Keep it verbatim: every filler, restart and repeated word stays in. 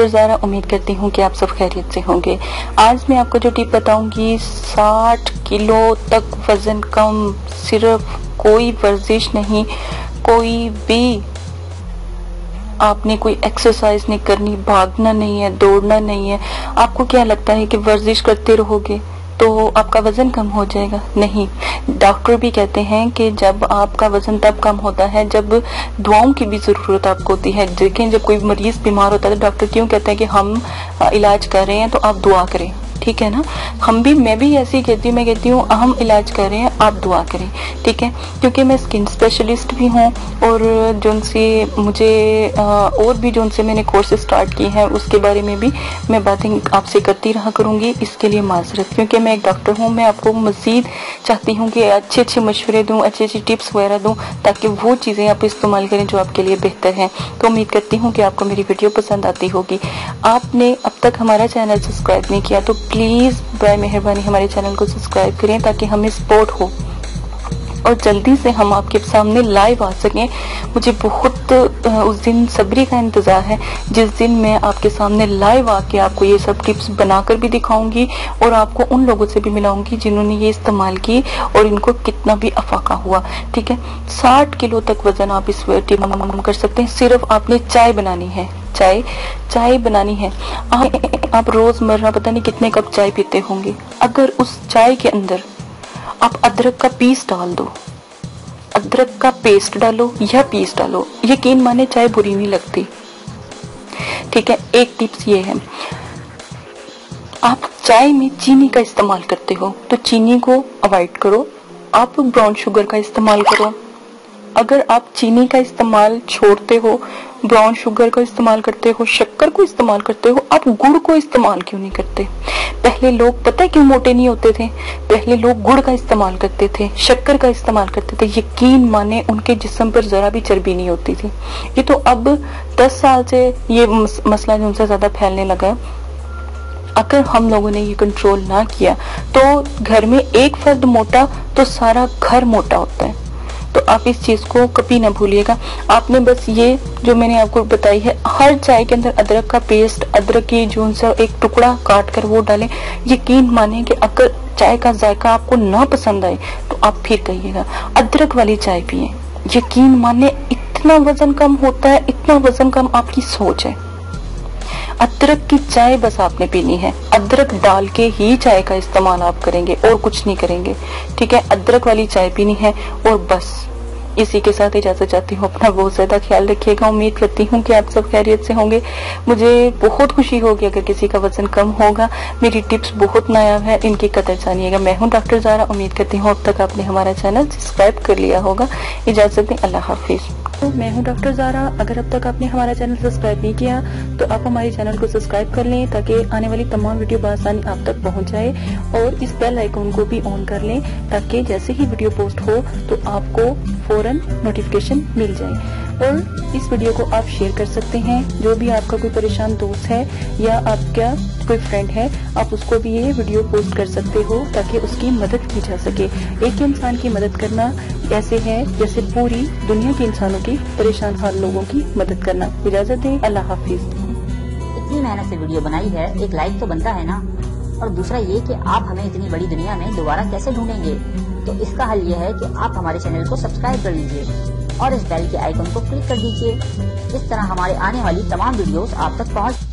Doctor Zaara. उम्मीद करती हूँ कि आप सब खैरियत से होंगे। आज मैं आपको जो टिप बताऊंगी, साठ किलो तक वजन कम, सिर्फ कोई वर्जिश नहीं, कोई भी आपने कोई एक्सरसाइज नहीं करनी, भागना नहीं है, दौड़ना नहीं है। आपको क्या लगता है कि वर्जिश करते रहोगे तो आपका वजन कम हो जाएगा? नहीं, डॉक्टर भी कहते हैं कि जब आपका वजन तब कम होता है जब दुआओं की भी जरूरत आपको होती है। देखें, जब कोई मरीज बीमार होता है तो डॉक्टर क्यों कहते हैं कि हम इलाज कर रहे हैं तो आप दुआ करें, ठीक है ना। हम भी, मैं भी ऐसे ही कहती हूँ, मैं कहती हूँ हम इलाज कर रहे हैं, आप दुआ करें, ठीक है। क्योंकि मैं स्किन स्पेशलिस्ट भी हूँ और जो उनसे मुझे और भी जो उनसे मैंने कोर्स स्टार्ट किए हैं उसके बारे में भी मैं बातें आपसे करती रहा करूँगी। इसके लिए माजरत, क्योंकि मैं एक डॉक्टर हूँ। मैं आपको मजीद चाहती हूँ कि अच्छे अच्छे मशवरे दूँ, अच्छी अच्छी टिप्स वगैरह दूँ, ताकि वो चीज़ें आप इस्तेमाल करें जो आपके लिए बेहतर है। तो उम्मीद करती हूँ कि आपको मेरी वीडियो पसंद आती होगी। आपने अब तक हमारा चैनल सब्सक्राइब नहीं किया तो प्लीज बराए मेहरबानी हमारे चैनल को सब्सक्राइब करें, ताकि हमें सपोर्ट हो और जल्दी से हम आपके सामने लाइव आ सकें। मुझे बहुत उस दिन सब्री का इंतजार है जिस दिन मैं आपके सामने लाइव आके आपको ये सब टिप्स बनाकर भी दिखाऊंगी और आपको उन लोगों से भी मिलाऊंगी जिन्होंने ये इस्तेमाल की और इनको कितना भी अफाका हुआ, ठीक है। साठ किलो तक वजन आप इस टिप में कर सकते हैं। सिर्फ आपने चाय बनानी है, चाय चाय बनानी है। आप, आप रोजमर्रा पता नहीं कितने कप चाय पीते होंगे। अगर उस चाय के अंदर आप अदरक का पीस डाल दो, अदरक का पेस्ट डालो या पीस डालो, यकीन माने चाय बुरी नहीं लगती, ठीक है। एक टिप्स ये है, आप चाय में चीनी का इस्तेमाल करते हो तो चीनी को अवॉइड करो, आप ब्राउन शुगर का इस्तेमाल करो। अगर आप चीनी का इस्तेमाल छोड़ते हो, ब्राउन शुगर का इस्तेमाल करते हो, शक्कर को इस्तेमाल करते हो, आप गुड़ को इस्तेमाल क्यों नहीं करते? पहले लोग पता है क्यों मोटे नहीं होते थे? पहले लोग गुड़ का इस्तेमाल करते थे, शक्कर का इस्तेमाल करते थे। यकीन माने उनके जिस्म पर जरा भी चर्बी नहीं होती थी। ये तो अब दस साल से ये मसला जो उनसे ज्यादा फैलने लगा है। अगर हम लोगों ने ये कंट्रोल ना किया तो घर में एक फर्द मोटा तो सारा घर मोटा होता है। तो आप इस चीज को कभी ना भूलिएगा। आपने बस ये जो मैंने आपको बताई है, हर चाय के अंदर अदरक का पेस्ट, अदरक की जो सा एक टुकड़ा काट कर वो डालें। यकीन माने कि अगर चाय का जायका आपको ना पसंद आए तो आप फिर कहिएगा अदरक वाली चाय पिए। यकीन माने इतना वजन कम होता है, इतना वजन कम आपकी सोच है। अदरक की चाय बस आपने पीनी है, अदरक डाल के ही चाय का इस्तेमाल आप करेंगे और कुछ नहीं करेंगे, ठीक है। अदरक वाली चाय पीनी है और बस। इसी के साथ इजाजत चाहती हूँ। अपना बहुत ज्यादा ख्याल रखिएगा। उम्मीद करती हूँ कि आप सब खैरियत से होंगे। मुझे बहुत खुशी होगी अगर किसी का वजन कम होगा। मेरी टिप्स बहुत नायाब है, इनकी कदर जानिएगा। मैं हूँ डॉक्टर ज़ारा। उम्मीद करती हूँ अब तक आपने हमारा चैनल सब्सक्राइब कर लिया होगा। इजाजत दें, अल्लाह हाफिज। तो मैं हूँ डॉक्टर ज़ारा। अगर अब तक आपने हमारा चैनल सब्सक्राइब नहीं किया तो आप हमारे चैनल को सब्सक्राइब कर लें, ताकि आने वाली तमाम वीडियो बआसानी आप तक पहुँच जाए। और इस बेल आइकन को भी ऑन कर लें, ताकि जैसे ही वीडियो पोस्ट हो तो आपको फौरन नोटिफिकेशन मिल जाए। और इस वीडियो को आप शेयर कर सकते हैं। जो भी आपका कोई परेशान दोस्त है या आपका कोई फ्रेंड है, आप उसको भी ये वीडियो पोस्ट कर सकते हो, ताकि उसकी मदद की जा सके। एक इंसान की मदद करना ऐसे है जैसे पूरी दुनिया के इंसानों की परेशान हाल लोगों की मदद करना। इजाजत दें, अल्लाह हाफिज। इतनी मेहनत से वीडियो बनाई है, एक लाइक तो बनता है ना। और दूसरा ये कि आप हमें इतनी बड़ी दुनिया में दोबारा कैसे ढूंढेंगे, तो इसका हल ये है कि आप हमारे चैनल को सब्सक्राइब कर लीजिए और इस बेल के आइकन को क्लिक कर दीजिए। इस तरह हमारे आने वाली तमाम वीडियोस आप तक पहुंच